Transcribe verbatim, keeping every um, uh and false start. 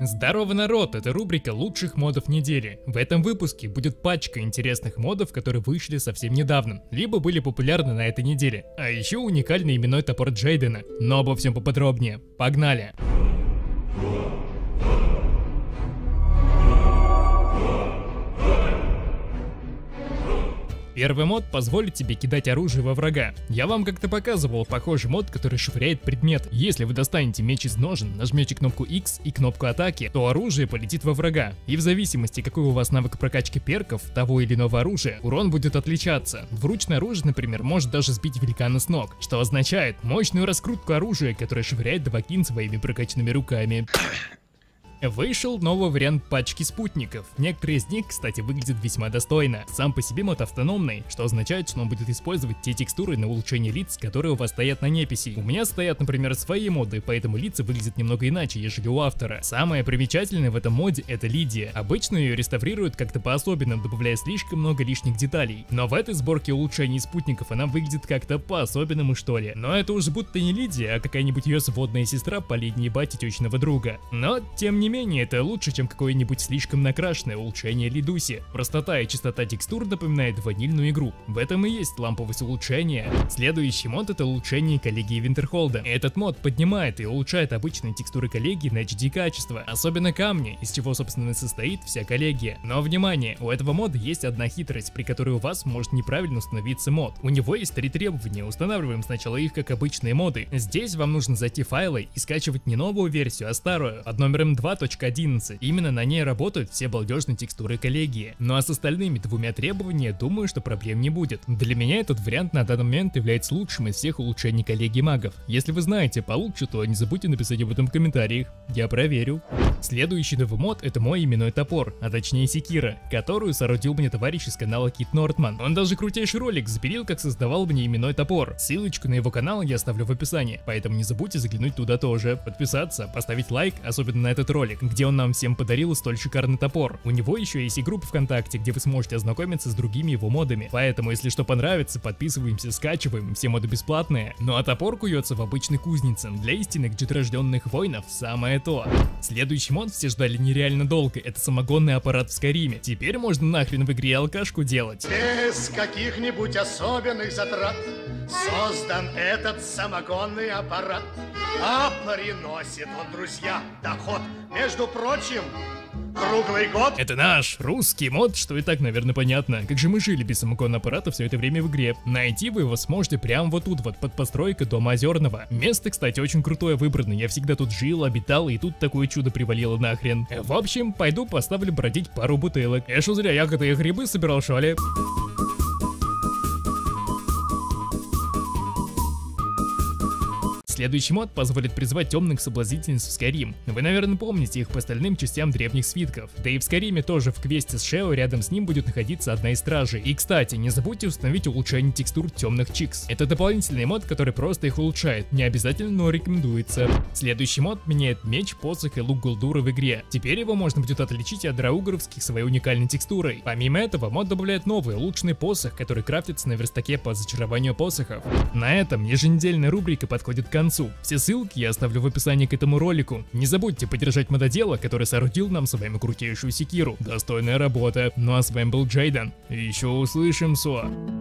Здорово, народ! Это рубрика лучших модов недели. В этом выпуске будет пачка интересных модов, которые вышли совсем недавно, либо были популярны на этой неделе. А еще уникальный именной топор Джейдена. Но обо всем поподробнее. Погнали! Первый мод позволит тебе кидать оружие во врага. Я вам как-то показывал похожий мод, который швыряет предмет. Если вы достанете меч из ножен, нажмете кнопку X и кнопку атаки, то оружие полетит во врага. И в зависимости, какой у вас навык прокачки перков того или иного оружия, урон будет отличаться. Двуручное оружие, например, может даже сбить великана с ног, что означает мощную раскрутку оружия, которое швыряет Двакин своими прокачанными руками. Вышел новый вариант пачки спутников. Некоторые из них, кстати, выглядят весьма достойно. Сам по себе мод автономный, что означает, что он будет использовать те текстуры на улучшение лиц, которые у вас стоят на неписи. У меня стоят, например, свои моды, поэтому лица выглядят немного иначе, ежели у автора. Самое примечательное в этом моде — это Лидия. Обычно ее реставрируют как-то по-особенному, добавляя слишком много лишних деталей. Но в этой сборке улучшений спутников она выглядит как-то по-особенному, что ли. Но это уж будто не Лидия, а какая-нибудь ее сводная сестра по линии бати тёчного друга. Но, тем не менее, это лучше, чем какое-нибудь слишком накрашенное улучшение Лидуси. Простота и чистота текстур напоминает ванильную игру. В этом и есть ламповость улучшения. Следующий мод — это улучшение коллегии Винтерхолда. Этот мод поднимает и улучшает обычные текстуры коллегии на эйч ди качество, особенно камни, из чего, собственно, состоит вся коллегия. Но, внимание, у этого мода есть одна хитрость, при которой у вас может неправильно установиться мод. У него есть три требования, устанавливаем сначала их как обычные моды. Здесь вам нужно зайти в файлы и скачивать не новую версию, а старую, под номером два точка одиннадцать. Именно на ней работают все балдежные текстуры коллегии. Ну а с остальными двумя требованиями, думаю, что проблем не будет. Для меня этот вариант на данный момент является лучшим из всех улучшений коллегии магов. Если вы знаете получше, то не забудьте написать об этом в комментариях. Я проверю. Следующий новый мод — это мой именной топор, а точнее секира, которую соорудил мне товарищ из канала Кит Нортман. Он даже крутейший ролик запилил, как создавал мне именной топор. Ссылочку на его канал я оставлю в описании, поэтому не забудьте заглянуть туда тоже, подписаться, поставить лайк, особенно на этот ролик, где он нам всем подарил столь шикарный топор. У него еще есть и группа ВКонтакте, где вы сможете ознакомиться с другими его модами. Поэтому, если что понравится, подписываемся, скачиваем, все моды бесплатные. Ну а топор куется в обычной кузнице. Для истинных джетрожденных воинов самое то. Следующий мод все ждали нереально долго, это самогонный аппарат в Скайриме. Теперь можно нахрен в игре алкашку делать. Без каких-нибудь особенных затрат создан этот самогонный аппарат. А приносит он, друзья, доход, между прочим, круглый год. Это наш русский мод, что и так, наверное, понятно. Как же мы жили без самогонного аппарата все это время в игре. Найти вы его сможете прямо вот тут вот, под постройкой дома Озерного. Место, кстати, очень крутое выбрано. Я всегда тут жил, обитал, и тут такое чудо привалило нахрен. В общем, пойду поставлю бродить пару бутылок. Я что зря ягоды и грибы собирал, что ли? Следующий мод позволит призвать темных соблазнительниц в Скайрим. Вы, наверное, помните их по остальным частям древних свитков. Да и в Скайриме тоже в квесте с Шео рядом с ним будет находиться одна из стражей. И, кстати, не забудьте установить улучшение текстур темных чикс. Это дополнительный мод, который просто их улучшает. Не обязательно, но рекомендуется. Следующий мод меняет меч, посох и лук Голдура в игре. Теперь его можно будет отличить от драугровских своей уникальной текстурой. Помимо этого, мод добавляет новый улучшенный посох, который крафтится на верстаке по зачарованию посохов. На этом еженедельная рубрика подходит к концу. Все ссылки я оставлю в описании к этому ролику. Не забудьте поддержать мододела, который соорудил нам с вами крутейшую секиру. Достойная работа. Ну а с вами был Джейден. И еще услышимся.